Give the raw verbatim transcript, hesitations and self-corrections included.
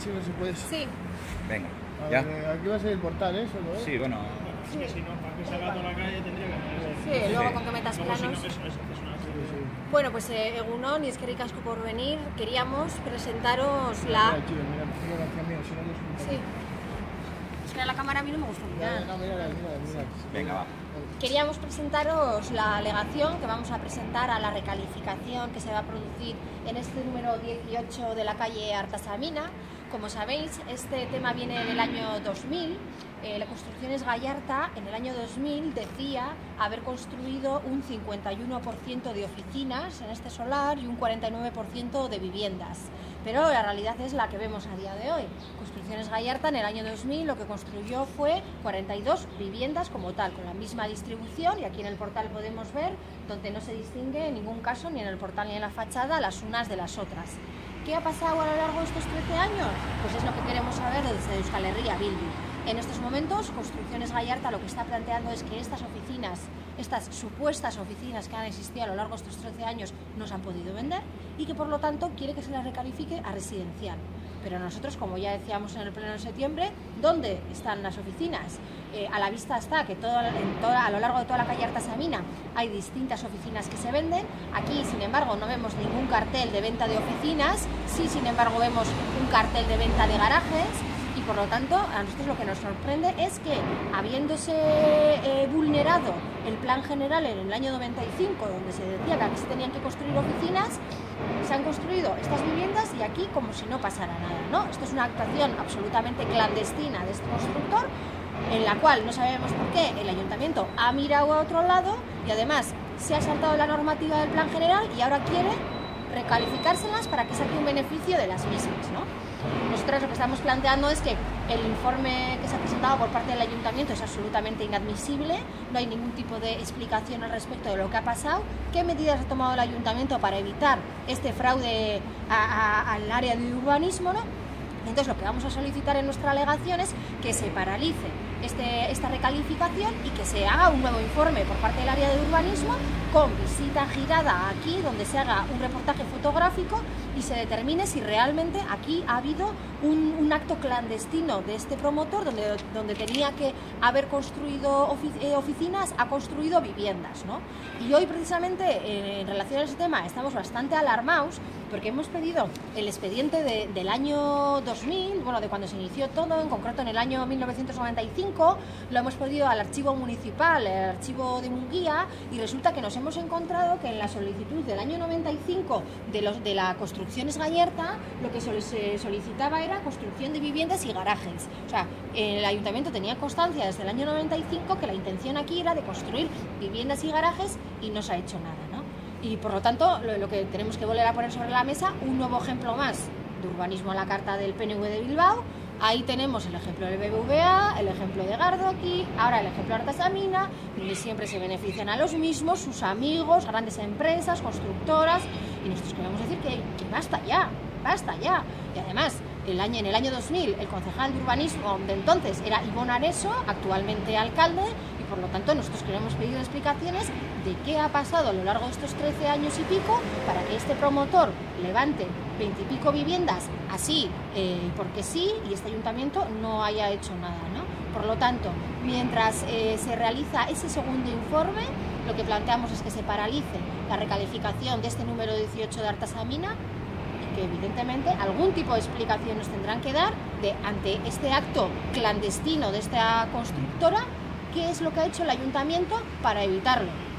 Chino, si puedes. Sí. Venga, A ¿ya? ver, aquí va a ser el portal, ¿eh? Solo, ¿eh? Sí, bueno. Es que si no, para que salga toda la calle tendría que... Sí, luego Sí. con que metas Luego, si no, planos. eso, eso, eso, eso. Bueno, pues eh, Egunon y Eskerrik asko por venir. Queríamos presentaros la... Mira, Chino, mira, mira hacia mí, si no, no es un Sí. Es que a la cámara a mí no me gusta Mira, mirar. mira, mira, mira, mira. Venga, va. Queríamos presentaros la alegación que vamos a presentar a la recalificación que se va a producir en este número dieciocho de la calle Artasamina. Como sabéis, este tema viene del año dos mil. Eh, la Construcciones Gallarta en el año dos mil decía haber construido un cincuenta y uno por ciento de oficinas en este solar y un cuarenta y nueve por ciento de viviendas. Pero la realidad es la que vemos a día de hoy. Construcciones Gallarta en el año dos mil lo que construyó fue cuarenta y dos viviendas como tal, con la misma distribución, y aquí en el portal podemos ver donde no se distingue en ningún caso, ni en el portal ni en la fachada, las unas de las otras. ¿Qué ha pasado a lo largo de estos trece años? Pues es lo que queremos saber desde Euskal Herria Bildu. En estos momentos, Construcciones Gallarta lo que está planteando es que estas oficinas, estas supuestas oficinas que han existido a lo largo de estos trece años, no se han podido vender y que por lo tanto quiere que se las recalifique a residencial. Pero nosotros, como ya decíamos en el pleno de septiembre, ¿dónde están las oficinas? Eh, a la vista está que todo, en toda, a lo largo de toda la calle Artasamina hay distintas oficinas que se venden. Aquí, sin embargo, no vemos ningún cartel de venta de oficinas, sí, sin embargo, vemos un cartel de venta de garajes. Y por lo tanto, a nosotros lo que nos sorprende es que, habiéndose eh, vulnerado el plan general en el año noventa y cinco, donde se decía que aquí se tenían que construir oficinas, se han construido estas viviendas y aquí como si no pasara nada, ¿no? Esto es una actuación absolutamente clandestina de este constructor, en la cual no sabemos por qué el ayuntamiento ha mirado a otro lado y además se ha saltado la normativa del plan general y ahora quiere recalificárselas para que saque un beneficio de las mismas, ¿no? Nosotros lo que estamos planteando es que el informe que se ha presentado por parte del ayuntamiento es absolutamente inadmisible, no hay ningún tipo de explicación al respecto de lo que ha pasado, qué medidas ha tomado el ayuntamiento para evitar este fraude a, a, al área de urbanismo, ¿no? Entonces lo que vamos a solicitar en nuestra alegación es que se paralice este, esta recalificación y que se haga un nuevo informe por parte del área de urbanismo con visita girada aquí, donde se haga un reportaje fotográfico y se determine si realmente aquí ha habido un, un acto clandestino de este promotor, donde, donde tenía que haber construido ofic eh, oficinas, ha construido viviendas, ¿no? Y hoy precisamente eh, en relación a ese tema estamos bastante alarmados porque hemos pedido el expediente de, del año dos mil, bueno, de cuando se inició todo, en concreto en el año mil novecientos noventa y cinco, lo hemos pedido al archivo municipal, el archivo de Munguía, y resulta que nos hemos encontrado que en la solicitud del año noventa y cinco de, los, de la Construcciones Gallarta, lo que se solicitaba era construcción de viviendas y garajes. O sea, el ayuntamiento tenía constancia desde el año noventa y cinco que la intención aquí era de construir viviendas y garajes y no se ha hecho nada, ¿no? Y por lo tanto, lo, lo que tenemos que volver a poner sobre la mesa, un nuevo ejemplo más de urbanismo a la carta del P N V de Bilbao. Ahí tenemos el ejemplo del B B V A, el ejemplo de Gardoki, ahora el ejemplo de Artasamina, donde siempre se benefician a los mismos, sus amigos, grandes empresas, constructoras, y nosotros queremos decir que, que basta ya, basta ya. Y además, el año, en el año dos mil, el concejal de urbanismo de entonces era Ivonne Areso, actualmente alcalde, y por lo tanto nosotros queremos pedir explicaciones de qué ha pasado a lo largo de estos trece años y pico para que este promotor levante veintipico viviendas así, eh, porque sí, y este ayuntamiento no haya hecho nada, ¿no? Por lo tanto, mientras eh, se realiza ese segundo informe, lo que planteamos es que se paralice la recalificación de este número dieciocho de Artasamina, que evidentemente algún tipo de explicación nos tendrán que dar de, ante este acto clandestino de esta constructora, qué es lo que ha hecho el ayuntamiento para evitarlo.